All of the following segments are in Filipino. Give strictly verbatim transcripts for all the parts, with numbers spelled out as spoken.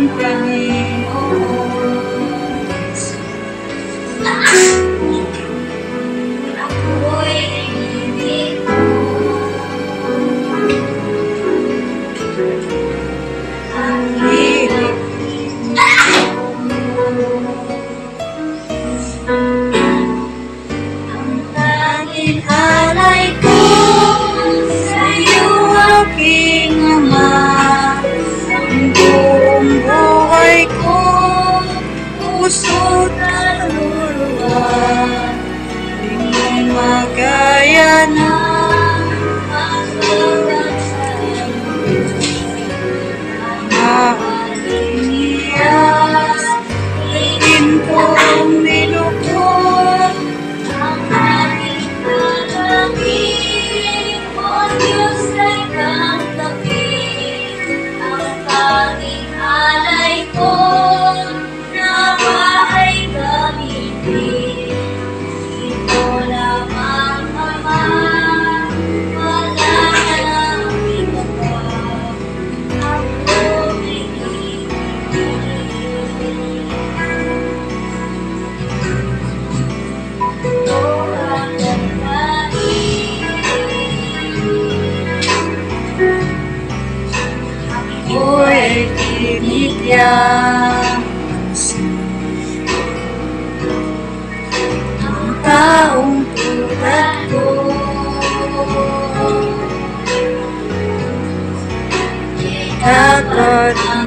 Panginoon Jesus. Ako'y ibig mo. Ang hirap ang tanging alay ko sa'yo, aking Ama. Ang buong buhay ko, puso't kaluluwa, di mo magaya na magbawas sa'yo. Ang mahaling iyas, higin kong nilukod, ang aking dalangin, O Diyos ay tanggapin. Ang tanging alay ko, nawa ay gamitin. Ito lamang, Ama, wala nang iba pa. Ako'y ito ang dalangin. Ako'y tinitiyak ang taong tulad ko. Dapat ang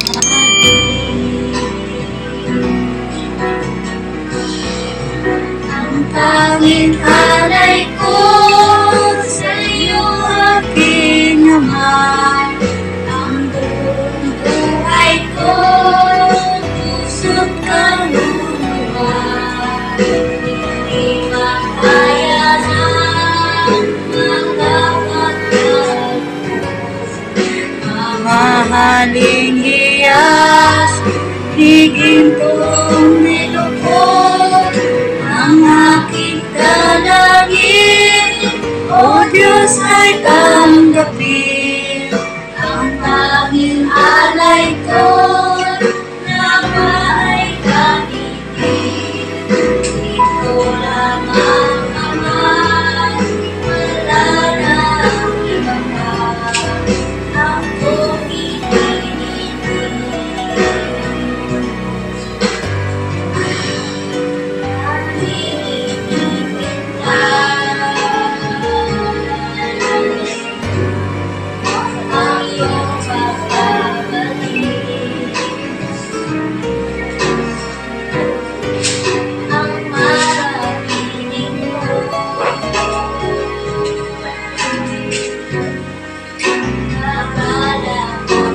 ang tanging alay ko sa'yo, aking Ama. Ang buong buhay ko, puso't kaluluwa, hindi makaya na magkapagpag. Mamahaling hiyas, higin kong nilukod, ang aking dalangin, O Diyos ay tanggapin. Ang tanging alay ko, nawa ay gamitin. Ito lamang, Ama, wala nang iba pa. Ako'y ibigin. Ang ibigin ka. Ang iyong pagbabalik, ang marapiling mo, nakala ang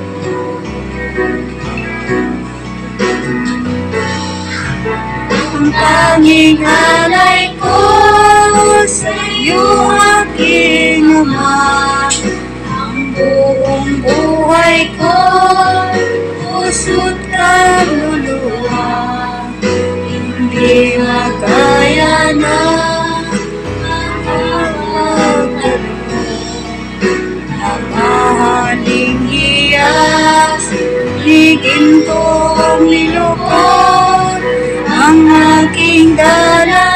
ang tanging alay ko sa'yo, aking Ama. Ang buong buhay ko, puso't kaluluwa, hindi makaya na magpapagdalo. Ang mahaling hiyas, higin kong nilukod, ang aking dala